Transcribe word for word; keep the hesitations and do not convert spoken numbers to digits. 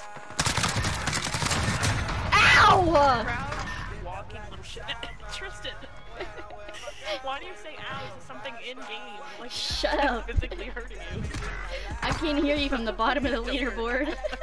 Ow! Proud, walking little shit. Tristan! Why do you say ow? Is it something in-game? Like, Shut up. physically hurting you. I can't hear you from the bottom of the leaderboard.